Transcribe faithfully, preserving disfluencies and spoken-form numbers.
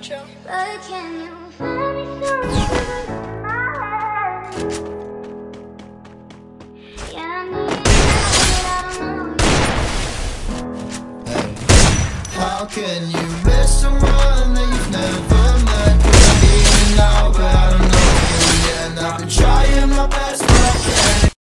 intro. But can you find me through my head? Yeah, I need it, but I don't know. How can you miss someone that you've never